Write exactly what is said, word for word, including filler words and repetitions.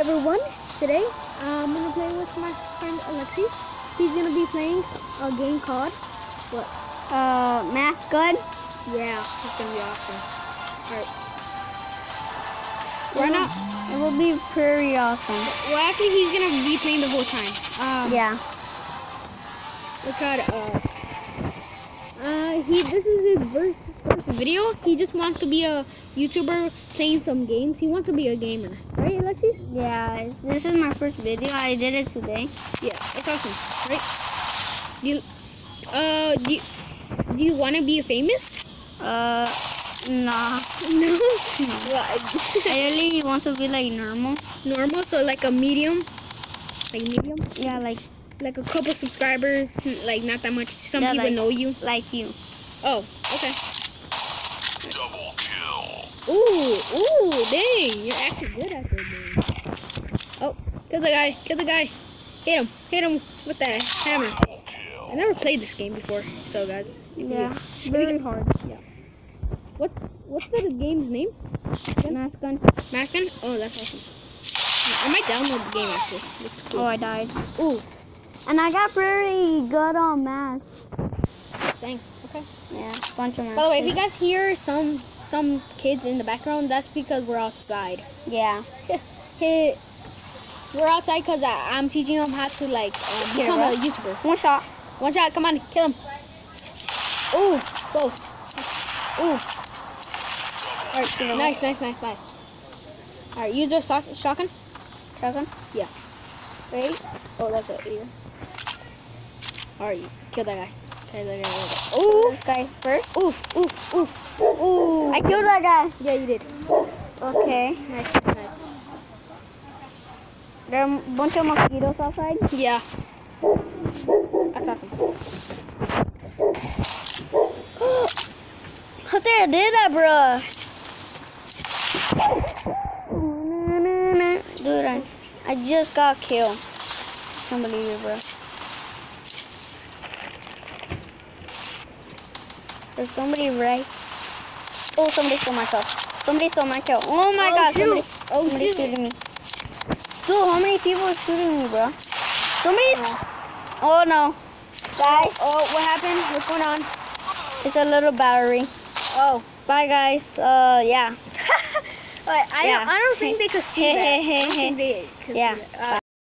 everyone, today um, I'm going to play with my friend Alexis. He's going to be playing a game called, what? Uh, Mask Gun? Yeah, it's going to be awesome. Alright. Why not? It will be pretty awesome. Well, actually, he's going to be playing the whole time. Um, yeah. Let's try to, uh, uh, he, this is his first, first video. He just wants to be a YouTuber playing some games. He wants to be a gamer. Right, Alexis? Yeah, this is my first video. I did it today. Yeah, it's awesome, right? Do you, uh, do you, do you want to be famous? Uh, nah. No? No. What? I really want to be like normal. Normal, so like a medium? Like medium? Yeah, like... Like a couple subscribers, like not that much. Some yeah, people like, know you. Like you. Oh, okay. Double kill. Ooh, ooh, dang. You're actually good at that game. Oh, kill the guy, kill the guy. Hit him, hit him with that hammer. I never played this game before, so guys. Yeah, it's very hard. Yeah. What, what's the game's name? Mask Gun. Mask Gun? Oh, that's awesome. I might download the game actually. It's cool. Oh, I died. Ooh. And I got pretty good on math. Dang. Okay. Yeah, bunch of math. By the way, if you guys hear some some kids in the background, that's because we're outside. Yeah. Hey, we're outside because I'm teaching them how to like um, become a YouTuber. One shot. One shot. Come on, kill him. Ooh, close. Ooh. All right. Nice, nice, nice, nice. All right. Use your shot shotgun. Shotgun. Yeah. Ready? Oh, that's it. Here. Alright, kill that guy. Kill that guy. Ooh, this guy first. Oof, oof, oof. Ooh. I killed that guy. Yeah, you did. Okay. Nice, nice. There are a bunch of mosquitoes outside. Yeah. That's awesome. How did I do that, bro? Dude, I, I just got killed. Can't believe it, bro. There's somebody right. Oh, somebody stole my kill. Somebody stole my kill. Oh my oh, god, shoot. somebody, oh, somebody shoot. shooting me. Dude, how many people are shooting me, bro? Somebody's. Oh. Oh no. Guys. Oh, what happened? What's going on? It's a little battery. Oh. Bye, guys. Uh, yeah. But I, yeah. I don't think they could see Hey, that. hey, hey, I don't hey. think they could Yeah. see that. Uh,